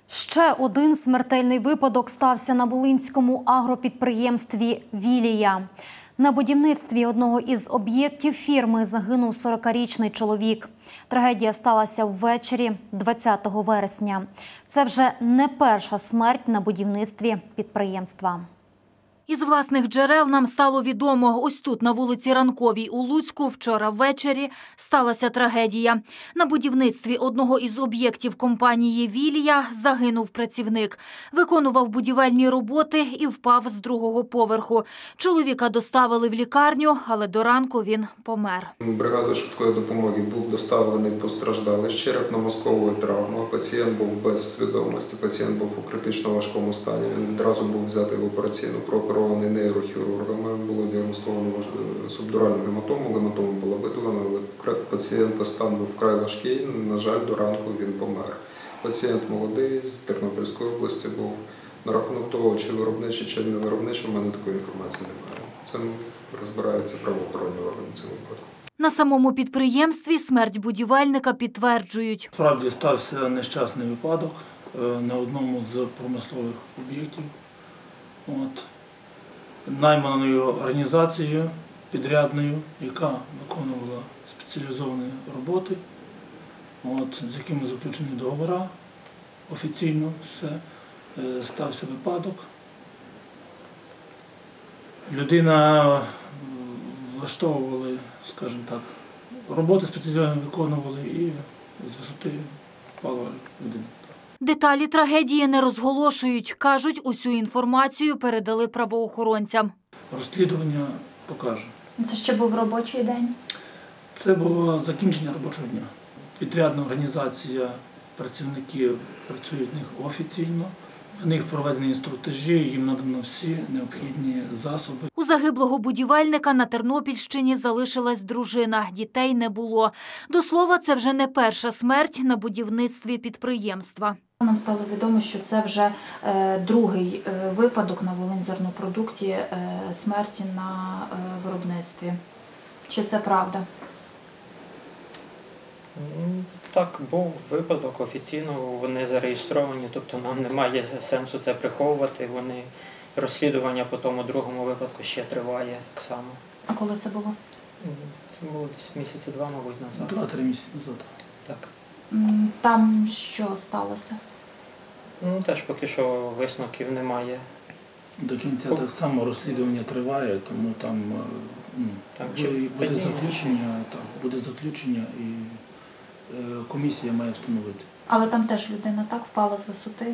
Ще один смертельний випадок стався на волинському агропідприємстві «Вілія». На будівництві одного із об'єктів фірми загинув 40-річний чоловік. Трагедія сталася ввечері 20 вересня. Це вже не перша смерть на будівництві підприємства. Із власних джерел нам стало відомо, ось тут, на вулиці Ранковій у Луцьку, вчора ввечері сталася трагедія. На будівництві одного із об'єктів компанії «Вілія» загинув працівник. Виконував будівельні роботи і впав з другого поверху. Чоловіка доставили в лікарню, але до ранку він помер. Бригадою швидкої допомоги був доставлений постраждалий з черепно-мозковою травмою. Пацієнт був без свідомості, пацієнт був у критично важкому стані. Він відразу був взятий в операційну, прооперований нейрохірургами. Було діагностовано субдуральну гематому. Гематома була видалена, але пацієнта стан був вкрай важкий. На жаль, до ранку він помер. Пацієнт молодий, з Тернопільської області був. На рахунок того, чи виробничий, чи не виробничий, в мене такої інформації немає. Цим розбираються правоохоронні органи цим випадком. На самому підприємстві смерть будівельника підтверджують. Справді стався нещасний випадок на одному з промислових об'єктів. Найманою організацією підрядною, яка виконувала спеціалізовані роботи, з якими заключені договори, офіційно все, стався випадок. Людина влаштовували, скажімо так, роботи спеціалізовані виконували і з висоти впала людина. Деталі трагедії не розголошують. Кажуть, усю інформацію передали правоохоронцям. Розслідування покаже. Це ще був робочий день? Це було закінчення робочого дня. Підрядна організація, працівники працюють в них офіційно. В них проведені інструктажі, їм надано всі необхідні засоби. У загиблого будівельника на Тернопільщині залишилась дружина, дітей не було. До слова, це вже не перша смерть на будівництві підприємства. Нам стало відомо, що це вже другий випадок на Волиньзернопродукті смерті на виробництві. Чи це правда? Так, був випадок, офіційно вони зареєстровані, тобто нам немає сенсу це приховувати. Розслідування по тому другому випадку ще триває так само. А коли це було? Це було десь місяці два, мабуть, назад. 2-3 місяці назад. Так. Там що сталося? Теж поки що висновків немає. До кінця так само розслідування триває, тому там буде заключення і комісія має встановити. Але там теж людина так впала з висоти?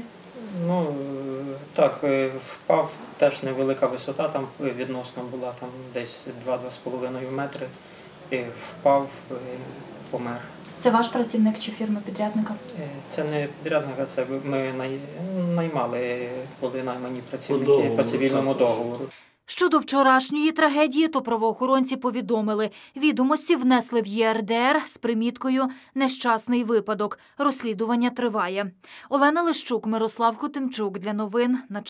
Так, впав теж невелика висота, там відносно була там десь 2-2,5 метри. І впав, помер. Це ваш працівник чи фірма-підрядника? Це не підрядника, це ми наймали, були наймані працівники по цивільному договору. Щодо вчорашньої трагедії, то правоохоронці повідомили. Відомості внесли в ЄРДР з приміткою «Нещасний випадок». Розслідування триває. Олена Лищук, Мирослав Хотимчук. Для новин на